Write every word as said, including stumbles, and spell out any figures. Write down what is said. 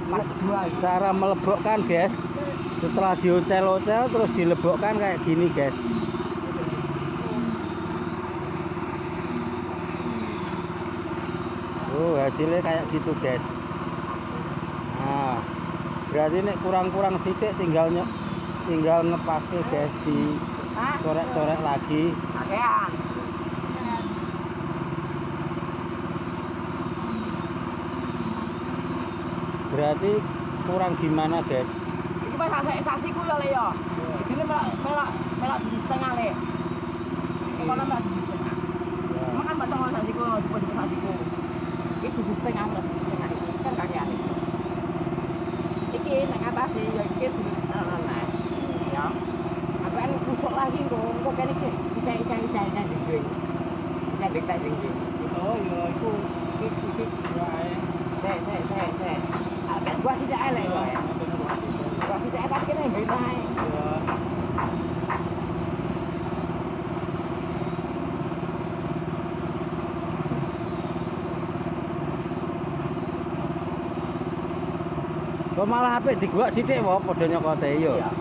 Cara melebokkan guys, setelah diocel-ocel terus dilebokkan kayak gini guys. Oh, hasilnya kayak gitu guys. Nah, berarti ini kurang-kurang sidik, tinggal nye, tinggal ngepasnya guys, di corek-corek lagi. Berarti kurang gimana guys? Iki pas asake sasiku ya le ya. Ini melak melak melak di setengah le. Kono melak di setengah. Makan batang sasiku, coba di sasiku. Iki di setengah lah, di setengah. Kan kakeane. Iki nang atas ya iki nah. Ya. Apa kan kusuk lagi kok, kok kene iki bisa-bisa bisa dingin. Bisa dek dingin. Oh iya iku iki iki wae. Teh teh teh teh. Ada gua tidak elek gua ya. Gua tidak elek kene beda. Kok malah apik digua sithik wae padha nyokote yo.